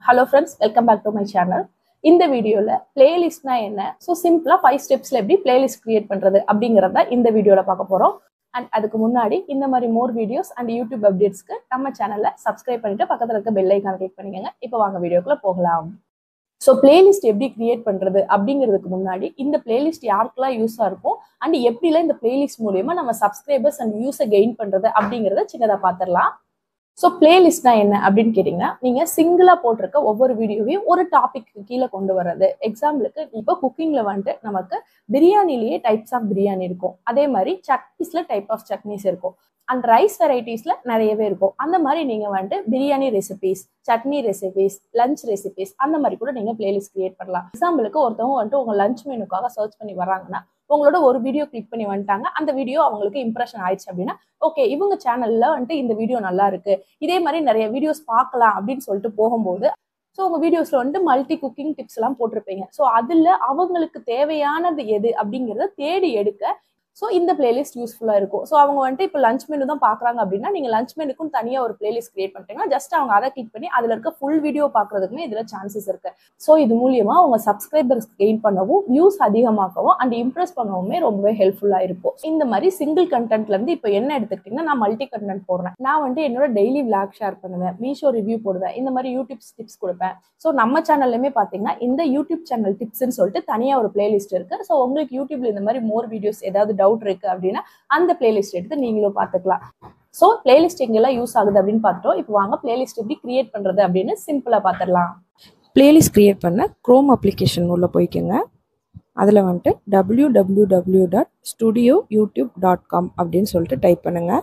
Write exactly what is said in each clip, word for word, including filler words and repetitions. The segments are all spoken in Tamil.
Hello friends, welcome back to my channel. இந்த வீடியோல பிளேலிஸ்ட்னா என்ன, ஸோ சிம்பிளா ஃபைவ் ஸ்டெப்ஸ்ல எப்படி பிளேலிஸ்ட் கிரியேட் பண்றது அப்படிங்கறத இந்த வீடியோல பார்க்க போறோம். அண்ட் அதுக்கு முன்னாடி இந்த மாதிரி மோர் வீடியோஸ் அண்ட் யூடியூப் அப்டேட்ஸ்க்கு நம்ம சேனலை சப்ஸ்கிரைப் பண்ணிட்டு பக்கத்துல இருக்க பெல் ஐகான் கிளிக் பண்ணிக்கோங்க. இப்போ வாங்க வீடியோக்குள்ள போகலாம். ஸோ பிளேலிஸ்ட் எப்படி கிரியேட் பண்றது அப்படிங்கிறதுக்கு முன்னாடி இந்த பிளேலிஸ்ட் யாருக்கெல்லாம் யூஸா இருக்கும் அண்ட் எப்படிலாம் இந்த பிளேலிஸ்ட் மூலியமா நம்ம சப்ஸ்கிரைபர்ஸ் அண்ட் யூஸை கெயின் பண்றது அப்படிங்கறத சின்னதா பார்த்துடலாம். ஸோ பிளேலிஸ்ட்னா என்ன அப்படின்னு கேட்டிங்கன்னா, நீங்கள் சிங்கிளாக போட்டிருக்க ஒவ்வொரு வீடியோவையும் ஒரு டாபிக்கு கீழே கொண்டு வர்றது. எக்ஸாம்பிளுக்கு இப்போ குக்கிங்கில் வந்துட்டு நமக்கு பிரியாணிலேயே டைப்ஸ் ஆஃப் பிரியாணி இருக்கும், அதே மாதிரி சட்னிஸில் டைப் ஆஃப் சட்னிஸ் இருக்கும், அண்ட் ரைஸ் வெரைட்டிஸில் நிறையவே இருக்கும். அந்த மாதிரி நீங்கள் வந்துட்டு biryani recipes, chutney recipes, lunch recipes அந்த மாதிரி கூட நீங்கள் பிளேலிஸ்ட் கிரியேட் பண்ணலாம். எக்ஸாம்பிளுக்கு ஒருத்தவங்க வந்துட்டு உங்கள் லஞ்ச் மெனுக்காக சர்ச் பண்ணி வராங்கன்னா உங்களோட ஒரு வீடியோ கிளிக் பண்ணி வந்துட்டாங்க, அந்த வீடியோ அவங்களுக்கு இம்ப்ரெஷன் ஆயிடுச்சு அப்படின்னா, ஓகே இவங்க சேனல்ல வந்துட்டு இந்த வீடியோ நல்லா இருக்கு, இதே மாதிரி நிறைய வீடியோஸ் பார்க்கலாம் அப்படின்னு சொல்லிட்டு போகும்போது, ஸோ உங்க வீடியோஸ்ல வந்துட்டு மல்டி குக்கிங் டிப்ஸ் எல்லாம் போட்டிருப்பீங்க. ஸோ அதுல அவங்களுக்கு தேவையானது எது அப்படிங்கிறத தேடி எடுக்க ஸோ இந்த பிளேலிஸ்ட் யூஸ்ஃபுல்லா இருக்கும். ஸோ அவங்க வந்துட்டு இப்போ லஞ்ச் மெனு தான் பாக்குறாங்க அப்படின்னா நீங்க லஞ்ச் மெனுக்கும் தனியா ஒரு பிளேலிஸ்ட் கிரியேட் பண்ணிட்டீங்கன்னா ஜஸ்ட் அவங்க அதை கிளிக் பண்ணி அதுல இருக்க ஃபுல் வீடியோ பாக்குறதுக்குமே இதுல சான்சஸ் இருக்கு. ஸோ இது மூலியமா அவங்க சப்ஸ்கிரைபர்ஸ் கெயின் பண்ணவும், வியூஸ் அதிகமாக்கவும் அண்ட் இம்ப்ரெஸ் பண்ணவுமே ரொம்பவே ஹெல்ப்ஃபுல்லா இருக்கும். இந்த மாதிரி சிங்கிள் கண்டென்ட்ல இருந்து இப்போ என்ன எடுத்துக்கிட்டீங்கன்னா, நான் மல்டி கண்டென்ட் போடுறேன், நான் வந்துட்டு என்னோட டெய்லி விளாக் ஷேர் பண்ணுவேன், மீஷோ ரிவ்யூ போடுவேன், இந்த மாதிரி யூடியூப் டிப்ஸ் கொடுப்பேன். ஸோ நம்ம சேனல்லுமே பாத்தீங்கன்னா இந்த யூடியூப் சேனல் டிப்ஸ்ன்னு சொல்லிட்டு தனியா ஒரு பிளேலிஸ்ட் இருக்கு. ஸோ உங்களுக்கு யூடியூப்ல இந்த மாதிரி மோர் வீடியோஸ் ஏதாவது டவுட் இருக்கு அப்படின்னா அந்த பிளேலிஸ்ட் எடுத்து நீங்களும் பார்த்துக்கலாம். ஸோ பிளேலிஸ்ட் எங்கெல்லாம் யூஸ் ஆகுது அப்படின்னு பார்த்துட்டோம். இப்போ வாங்க பிளேலிஸ்ட் எப்படி கிரியேட் பண்றது அப்படின்னு சிம்பிளா பார்த்துடலாம். பிளேலிஸ்ட் கிரியேட் பண்ண க்ரோம் அப்ளிகேஷன் உள்ள போய்க்குங்க. அதில் வந்துட்டு W W W dot studio YouTube dot com அப்படின்னு சொல்லிட்டு டைப் பண்ணுங்க.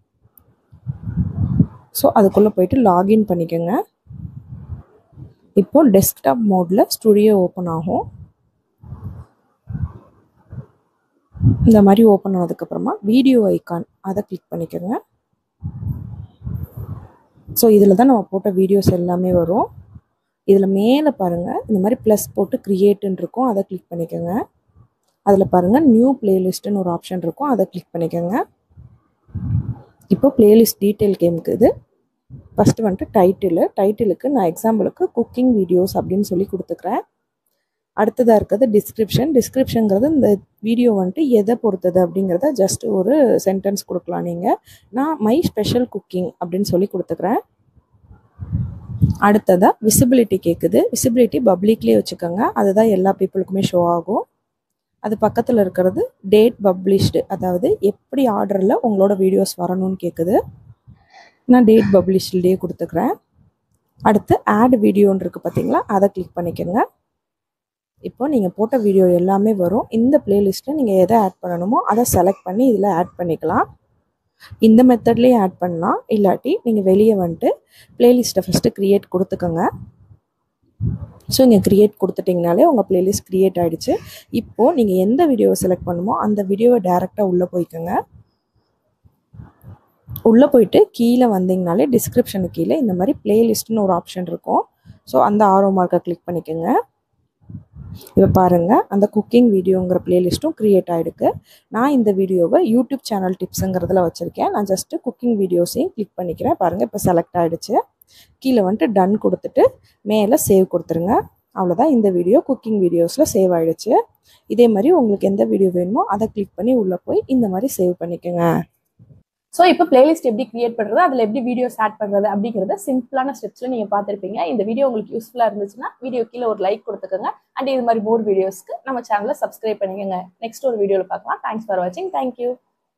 ஸோ அதுக்குள்ளே போயிட்டு லாகின் பண்ணிக்கோங்க. இப்போ டெஸ்க்டாப் மோடில் ஸ்டுடியோ ஓப்பன் ஆகும். இந்த மாதிரி ஓப்பன் ஆனதுக்கப்புறமா வீடியோ ஐக்கான் அதை கிளிக் பண்ணிக்கோங்க. ஸோ இதில் தான் நம்ம போட்ட வீடியோஸ் எல்லாமே வரும். இதில் மேலே பாருங்கள் இந்த மாதிரி ப்ளஸ் போட்டு க்ரியேட்டுன்னு இருக்கும், அதை கிளிக் பண்ணிக்கோங்க. அதில் பாருங்கள் நியூ பிளேலிஸ்ட்டுன்னு ஒரு ஆப்ஷன் இருக்கும், அதை கிளிக் பண்ணிக்கோங்க. இப்போ பிளேலிஸ்ட் டீட்டெயில் கேமுக்குது. ஃபஸ்ட்டு வந்துட்டு டைட்டிலு டைட்டிலுக்கு நான் எக்ஸாம்பிளுக்கு குக்கிங் வீடியோஸ் அப்படின்னு சொல்லி கொடுத்துக்கிறேன். அடுத்ததாக இருக்கிறது டிஸ்கிரிப்ஷன். டிஸ்கிரிப்ஷனுங்கிறது இந்த வீடியோ வந்துட்டு எதை பொறுத்தது அப்படிங்கிறத ஜஸ்ட் ஒரு சென்டென்ஸ் கொடுக்கலாம். நீங்கள் நான் மை ஸ்பெஷல் குக்கிங் அப்படின்னு சொல்லி கொடுத்துக்கிறேன். அடுத்ததாக விசிபிலிட்டி கேட்குது. விசிபிலிட்டி பப்ளிக்லேயே வச்சுக்கோங்க, அதுதான் எல்லா பீப்புளுக்குமே ஷோ ஆகும். அது பக்கத்தில் இருக்கிறது டேட் பப்ளிஷ்டு, அதாவது எப்படி ஆர்டரில் உங்களோட வீடியோஸ் வரணும்னு கேட்குது. நான் டேட் பப்ளிஷ்லேயே கொடுத்துக்கிறேன். அடுத்து ஆட் வீடியோன்னு இருக்குது பார்த்தீங்களா, அதை கிளிக் பண்ணிக்கோங்க. இப்போ நீங்கள் போட்ட வீடியோ எல்லாமே வரும். இந்த பிளேலிஸ்ட்டில் நீங்கள் எதை ஆட் பண்ணணுமோ அதை செலக்ட் பண்ணி இதில் ஆட் பண்ணிக்கலாம். இந்த மெத்தட்லேயே ஆட் பண்ணலாம், இல்லாட்டி நீங்கள் வெளியே வந்துட்டு பிளேலிஸ்ட்டை ஃபஸ்ட்டு க்ரியேட் கொடுத்துக்கோங்க. ஸோ இங்கே க்ரியேட் கொடுத்துட்டிங்கனாலே உங்கள் பிளேலிஸ்ட் க்ரியேட் ஆகிடுச்சு. இப்போது நீங்கள் எந்த வீடியோவை செலக்ட் பண்ணுமோ அந்த வீடியோவை டேரெக்டாக உள்ளே போய்க்கோங்க. உள்ளே போயிட்டு கீழே வந்தீங்கனாலே டிஸ்கிரிப்ஷனுக்கு கீழே இந்த மாதிரி பிளேலிஸ்ட்னு ஒரு ஆப்ஷன் இருக்கும். ஸோ அந்த ஆரோ மார்க்கை கிளிக் பண்ணிக்கோங்க. இப்போ பாருங்கள் அந்த குக்கிங் வீடியோங்கிற பிளேலிஸ்ட்டும் க்ரியேட் ஆகிருக்கு. நான் இந்த வீடியோவை யூடியூப் சேனல் டிப்ஸுங்கிறதுல வச்சுருக்கேன். நான் ஜஸ்ட்டு குக்கிங் வீடியோஸையும் கிளிக் பண்ணிக்கிறேன். பாருங்கள் இப்போ செலக்ட் ஆகிடுச்சு. கீழே வந்துட்டு டன் கொடுத்துட்டு மேலே சேவ் கொடுத்துருங்க. அவ்வளோதான், இந்த வீடியோ குக்கிங் வீடியோஸில் சேவ் ஆகிடுச்சு. இதே மாதிரி உங்களுக்கு எந்த வீடியோ வேணுமோ அதை கிளிக் பண்ணி உள்ளே போய் இந்த மாதிரி சேவ் பண்ணிக்கோங்க. ஸோ இப்போ பிளேலிஸ்ட் எப்படி கிரியேட் பண்ணுறது, அதில் எப்படி வீடியோஸ் ஆட் பண்ணுறது அப்படிங்கிறத சிம்பிளான ஸ்டெப்ஸில் நீங்கள் பார்த்துருப்பீங்க. இந்த வீடியோ உங்களுக்கு யூஸ்ஃபுல்லாக இருந்துச்சுன்னா வீடியோ கீழே ஒரு லைக் கொடுத்துக்கோங்க. அண்ட் இது மாதிரி மோர் வீடியோஸ்க்கு நம்ம சேனலை சப்ஸ்கிரைப் பண்ணிக்கோங்க. நெக்ஸ்ட் ஒரு வீடியோவில் பார்க்கலாம். தேங்க்ஸ் ஃபார் வாட்சிங். தேங்க்யூ.